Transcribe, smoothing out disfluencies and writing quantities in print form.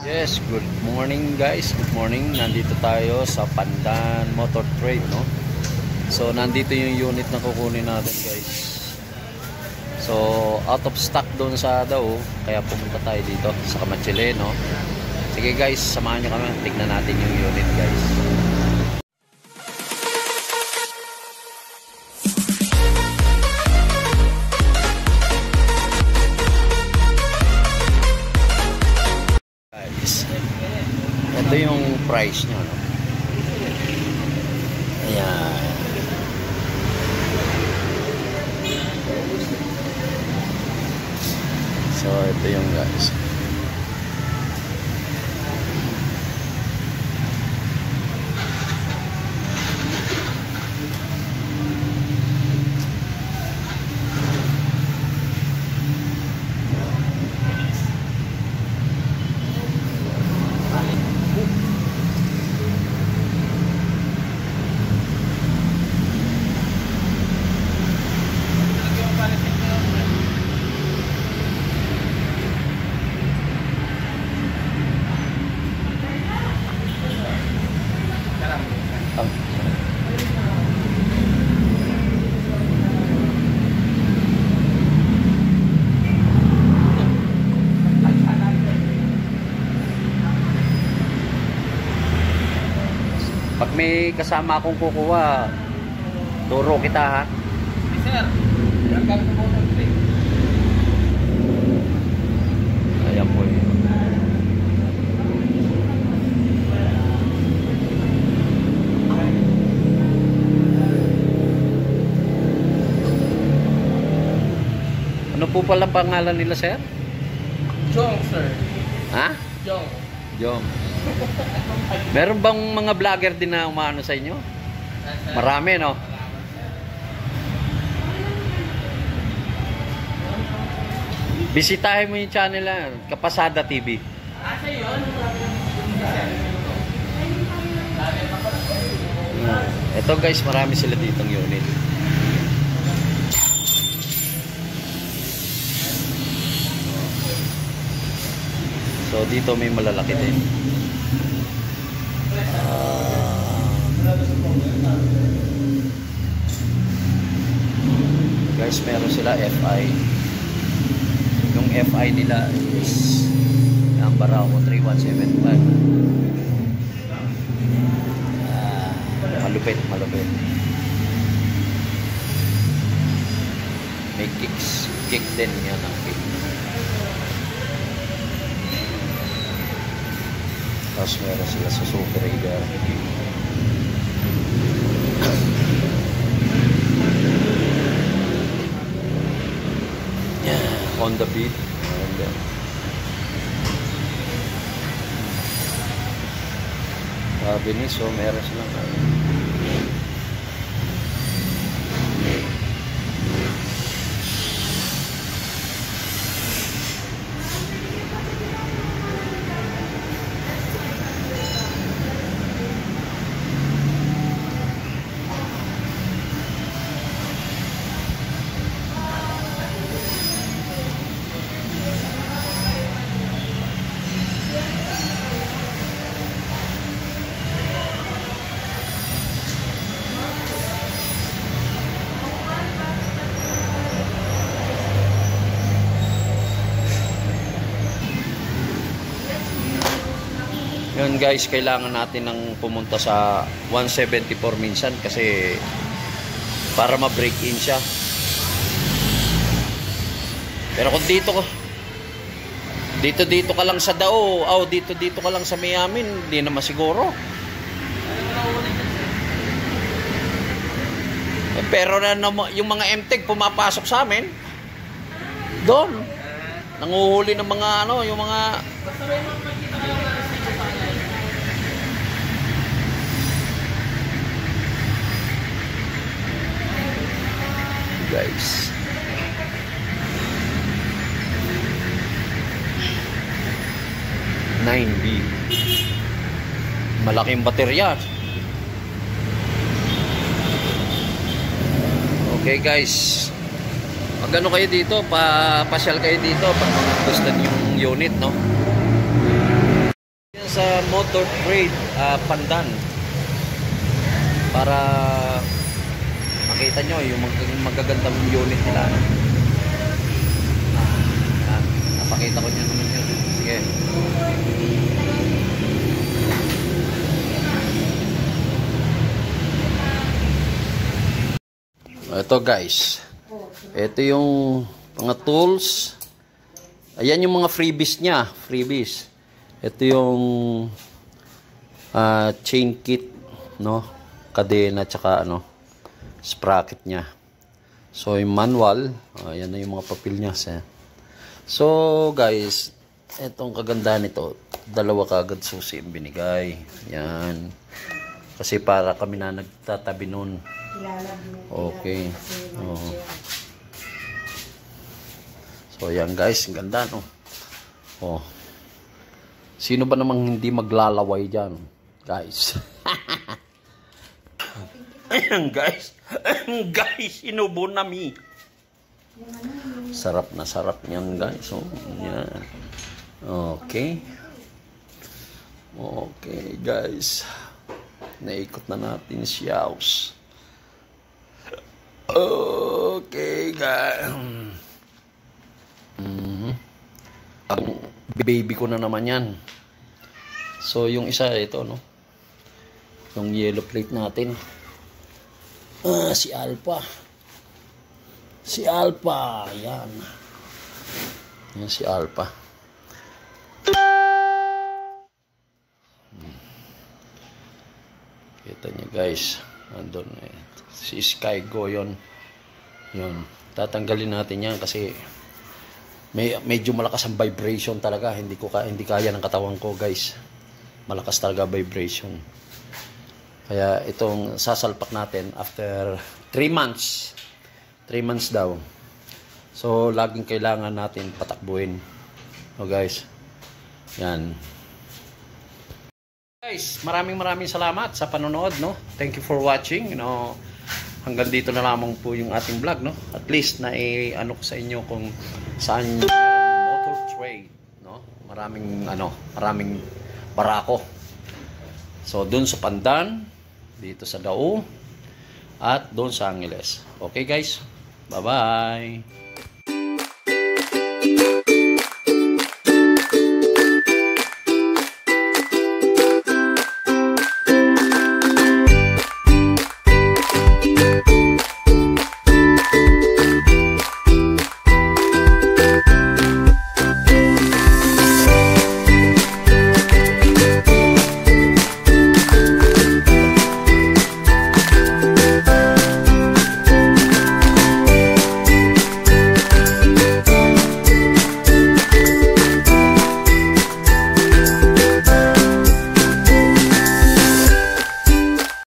Yes, good morning guys. Good morning. Nandito tayo sa Pandan Motor Trade, no? So, nandito yung unit na kukunin natin, guys. So, out of stock doon sa Davao, kaya pumunta tayo dito sa Kamatsile, no? Sige guys, samahan nyo kami. Tignan natin yung unit, guys. Ito yung price nyo, no? Ayan. So, ito yung guys. Pag may kasama akong kukuha, turo kita, ha? Yes, sir. Ayan po yun. Ano po pala pangalan nila, sir? Jong, sir. Ha? Jong. Jong. Meron bang mga vlogger din na umano sa inyo? Marami, no? Bisitahin mo yung channel na Kapasada TV. Asa yun? Ito guys, marami sila ditong unit. So dito may malalaki din. Guys, meron sila FI. Yung FI nila is ang Barako 3175. Malupit. May kick din yan ang kick. Tapos meron sila sa Super Raider. Honda Beat. Sabi ni, so meron silang yun guys, kailangan natin ng pumunta sa 174 minsan kasi para ma-break in siya. Pero kung dito ka lang sa Dao, dito ka lang sa Miamin, hindi naman siguro. Pero yung mga MTEG pumapasok sa amin doon, nanguhuli ng mga yung mga guys. B malaking baterya. Okay guys, mag-ano kayo dito, pasyal kayo dito pag gusto niyo yung unit, no? sa Motor Trade Pandan para makita nyo yung magagandang unit nila. Napakita ko nyo naman yun. Sige. Ito guys, ito yung mga tools. Ayan yung mga freebies nya, freebies. Ito yung chain kit, no, kadena tsaka ano, sprocket nya. So yung manual, ayan na yung mga papel nya. So guys, etong kagandahan nito, dalawa kagad susi yung binigay. Yan, kasi para kami na nagtatabi nun. Okay. Oh. So yan guys, ang ganda no. Oh. Sino ba namang hindi maglalaway diyan, guys? Ayan guys. Guys, inubo na mi. Sarap na sarap niyan guys. Oh, yan. Okay. Okay guys. Naikot na natin si house. Okay guys. Ang baby ko na naman yan. So yung isa ito no, yung yellow plate natin, si Alpha, yan si Alpha. Kita niyo guys, andun si Skygo yun. Tatanggalin natin yan kasi medyo malakas ang vibration talaga. Hindi kaya ng katawan ko guys. Malakas talaga vibration. Kaya itong sasalpak natin after 3 months. 3 months daw. So laging kailangan natin patakbuhin. So guys, yan. Guys, maraming salamat sa panonood, no. Thank you for watching, hanggang dito na lamang po yung ating vlog, no. At least na ano ko sa inyo kung saan motor trade, no. Maraming barako. So doon sa Pandan, dito sa Dao, at doon sa Angeles. Okay guys, bye bye.